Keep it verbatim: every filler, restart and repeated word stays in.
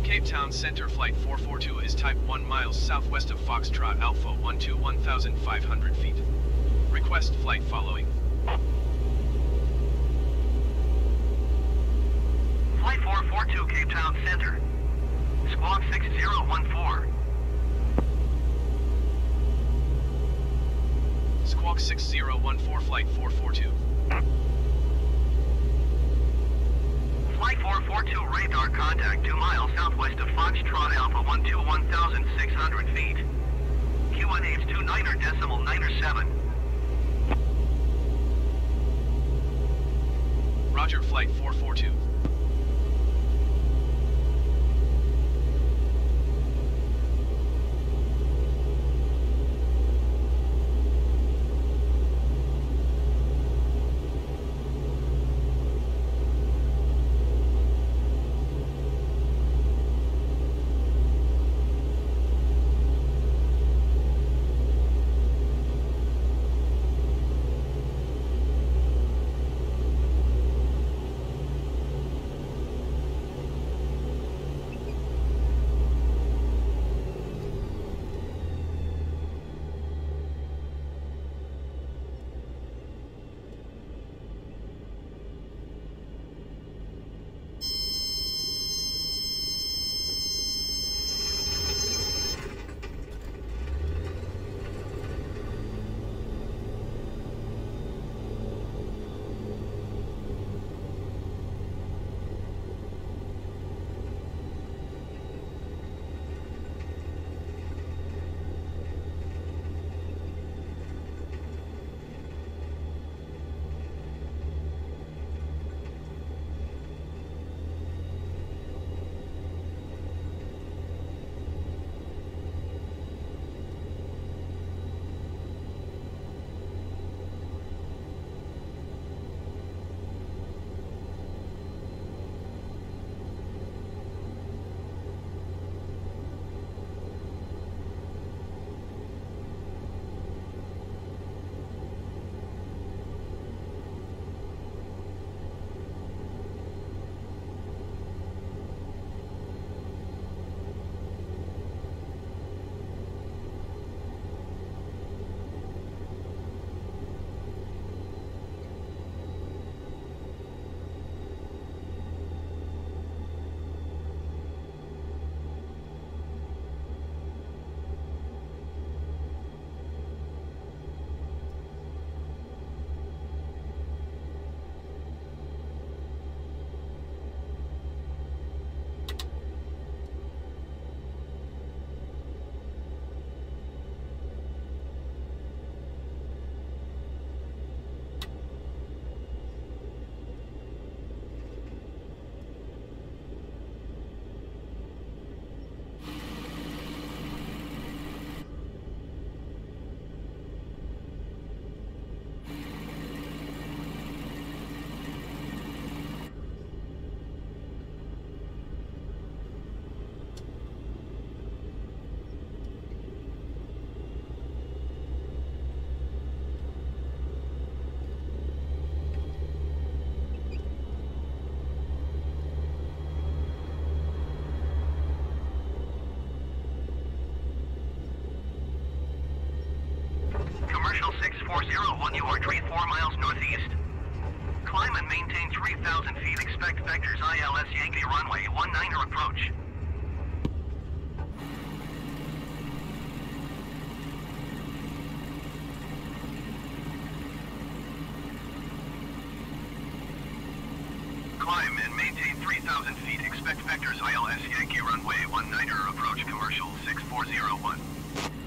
Cape Town Center Flight four four two is type one miles southwest of Foxtrot Alpha one two one thousand five hundred feet. Request flight following. Flight four four two Cape Town Center. Squawk six zero one four. Squawk six zero one four Flight four four two. Flight four four two radar contact two miles southwest of Foxtrot Alpha one two one thousand six hundred feet. Q N H two niner decimal niner seven. Roger, Flight four four two. six four zero one, you are tree four miles northeast. Climb and maintain three thousand feet. Expect vectors I L S Yankee runway one niner approach. Climb and maintain three thousand feet. Expect vectors I L S Yankee runway one niner approach commercial six four zero one.